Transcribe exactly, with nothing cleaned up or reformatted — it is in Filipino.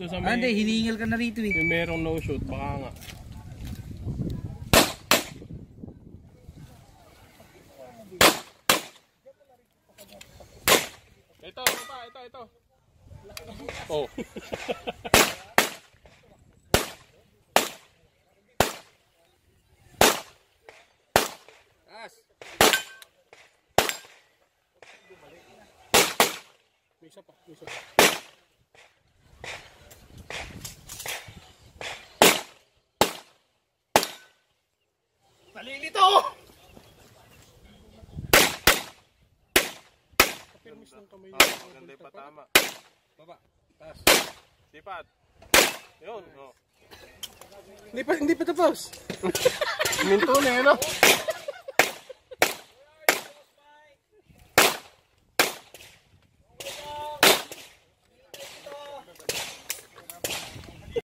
dito sa may... Ah, hindi, hinihingal ka na rito eh. May merong no shoot, baka nga. Ito, ito pa, ito, ito. Oh. As. May isa pa, may isa pa. Nalilito! Kapirmis ng kamay niya. Oh, maganda yung patama. Baba, taas. Sipat. Yun, oh. Hindi pa, hindi pa tapos. Minto na yun, no?